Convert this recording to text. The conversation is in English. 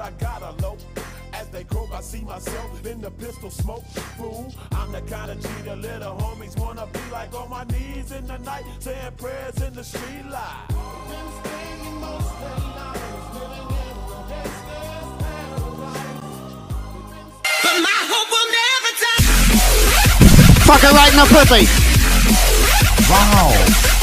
I gotta low. As they croak, I see myself in the pistol smoke. Fool, I'm the kind of G the little homies wanna be like, on my knees in the night, saying prayers in the street light. Been staying most of the night, living in the gangster's paradise. But my hope will never die. Fuck it right in the pussy. Wow.